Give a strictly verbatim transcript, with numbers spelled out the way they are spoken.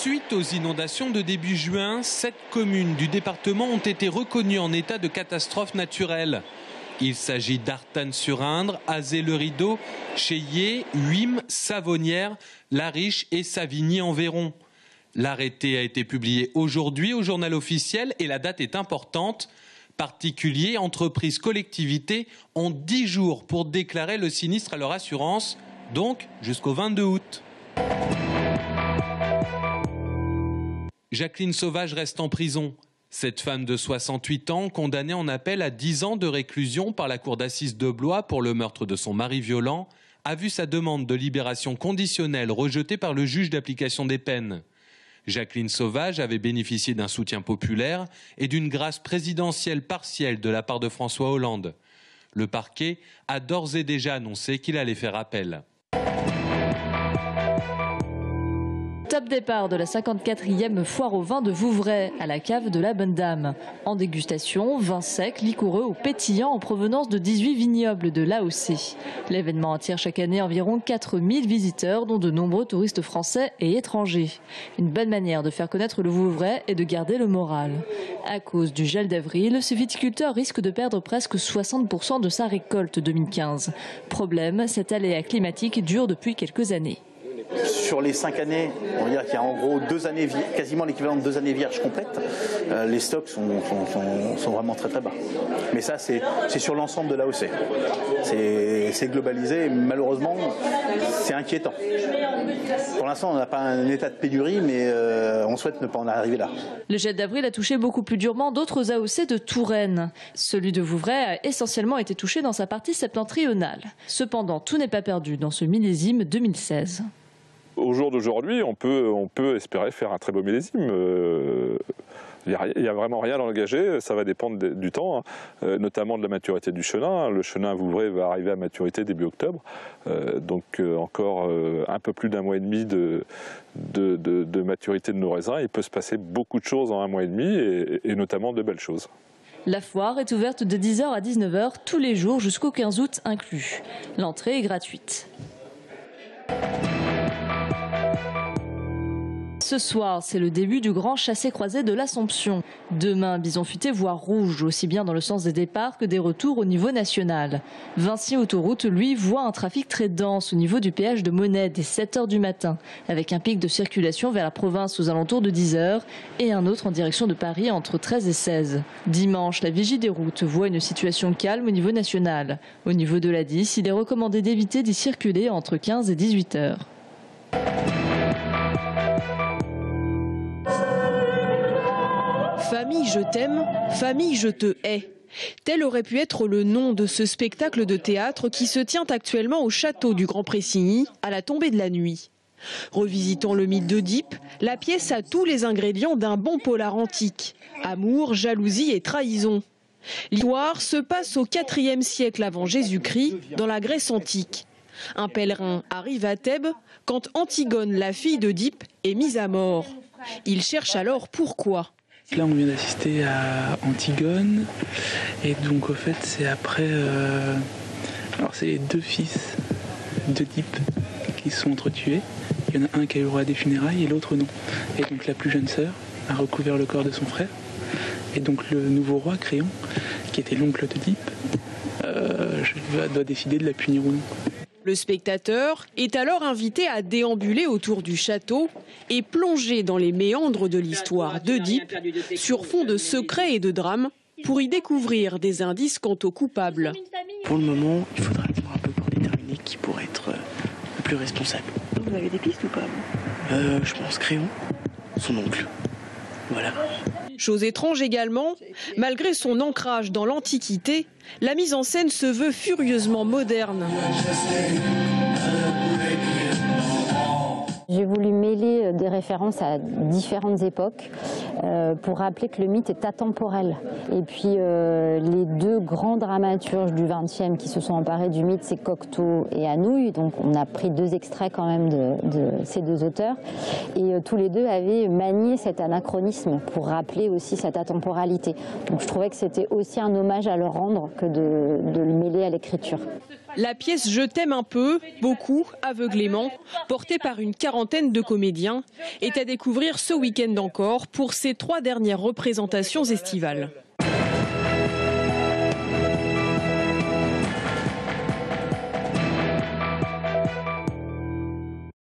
Suite aux inondations de début juin, sept communes du département ont été reconnues en état de catastrophe naturelle. Il s'agit d'Artanne-sur-Indre, Azay-le-Rideau, Cheillé, Huim, Savonnières, La Riche et Savigny-en-Véron. L'arrêté a été publié aujourd'hui au journal officiel et la date est importante. Particuliers, entreprises, collectivités ont dix jours pour déclarer le sinistre à leur assurance, donc jusqu'au vingt-deux août. Jacqueline Sauvage reste en prison. Cette femme de soixante-huit ans, condamnée en appel à dix ans de réclusion par la cour d'assises de Blois pour le meurtre de son mari violent, a vu sa demande de libération conditionnelle rejetée par le juge d'application des peines. Jacqueline Sauvage avait bénéficié d'un soutien populaire et d'une grâce présidentielle partielle de la part de François Hollande. Le parquet a d'ores et déjà annoncé qu'il allait faire appel. Top départ de la cinquante-quatrième foire au vin de Vouvray à la cave de la Bonne Dame. En dégustation, vin sec, liquoreux ou pétillant en provenance de dix-huit vignobles de l'A O C. L'événement attire chaque année environ quatre mille visiteurs, dont de nombreux touristes français et étrangers. Une bonne manière de faire connaître le Vouvray et de garder le moral. À cause du gel d'avril, ce viticulteur risque de perdre presque soixante pour cent de sa récolte deux mille quinze. Problème, cet aléa climatique dure depuis quelques années. Sur les cinq années, on va dire qu'il y a en gros deux années, quasiment l'équivalent de deux années vierges complètes. Euh, les stocks sont, sont, sont, sont vraiment très très bas. Mais ça, c'est sur l'ensemble de l'A O C. C'est globalisé et malheureusement, c'est inquiétant. Pour l'instant, on n'a pas un état de pénurie, mais euh, on souhaite ne pas en arriver là. Le gel d'avril a touché beaucoup plus durement d'autres A O C de Touraine. Celui de Vouvray a essentiellement été touché dans sa partie septentrionale. Cependant, tout n'est pas perdu dans ce millésime deux mille seize. Au jour d'aujourd'hui, on peut, on peut espérer faire un très beau millésime. Euh, il n'y a, a vraiment rien à engager, ça va dépendre de, du temps, hein, euh, notamment de la maturité du chenin. Le chenin à Vouvray va arriver à maturité début octobre, euh, donc euh, encore euh, un peu plus d'un mois et demi de, de, de, de maturité de nos raisins. Il peut se passer beaucoup de choses en un mois et demi, et, et notamment de belles choses. La foire est ouverte de dix heures à dix-neuf heures tous les jours jusqu'au quinze août inclus. L'entrée est gratuite. Ce soir, c'est le début du grand chassé-croisé de l'Assomption. Demain, bison futé voire rouge, aussi bien dans le sens des départs que des retours au niveau national. Vinci Autoroute, lui, voit un trafic très dense au niveau du péage de Monnet dès sept heures du matin, avec un pic de circulation vers la province aux alentours de dix heures et un autre en direction de Paris entre treize et seize. Dimanche, la Vigie des routes voit une situation calme au niveau national. Au niveau de l'A D I S, il est recommandé d'éviter d'y circuler entre quinze et dix-huit heures. Famille, je t'aime, famille, je te hais. Tel aurait pu être le nom de ce spectacle de théâtre qui se tient actuellement au château du Grand Pressigny à la tombée de la nuit. Revisitant le mythe d'Oedipe, la pièce a tous les ingrédients d'un bon polar antique. Amour, jalousie et trahison. L'histoire se passe au quatrième siècle avant Jésus-Christ, dans la Grèce antique. Un pèlerin arrive à Thèbes quand Antigone, la fille d'Oedipe, est mise à mort. Il cherche alors pourquoi. Là, on vient d'assister à Antigone, et donc au fait, c'est après. Euh... Alors, c'est les deux fils d'Oedipe qui se sont entretués. Il y en a un qui a eu le droit à des funérailles et l'autre non. Et donc, la plus jeune sœur a recouvert le corps de son frère. Et donc, le nouveau roi, Créon, qui était l'oncle d'Oedipe, euh, doit décider de la punir ou non. Le spectateur est alors invité à déambuler autour du château et plonger dans les méandres de l'histoire d'Oedipe sur fond de secrets et de drames pour y découvrir des indices quant aux coupables. Pour le moment, il faudra attendre un peu pour déterminer qui pourrait être le plus responsable. Vous avez des pistes ou pas? euh, Je pense Créon, son oncle. Voilà. Chose étrange également, malgré son ancrage dans l'Antiquité, la mise en scène se veut furieusement moderne. J'ai voulu mêler des références à différentes époques euh, pour rappeler que le mythe est atemporel. Et puis euh, les deux grands dramaturges du vingtième qui se sont emparés du mythe, c'est Cocteau et Anouilh. Donc on a pris deux extraits quand même de, de ces deux auteurs. Et euh, tous les deux avaient manié cet anachronisme pour rappeler aussi cette atemporalité. Donc je trouvais que c'était aussi un hommage à leur rendre que de, de le mêler à l'écriture. La pièce Je t'aime un peu, beaucoup, aveuglément, portée par une quarantaine de comédiens. comédien est à découvrir ce week-end encore pour ses trois dernières représentations estivales.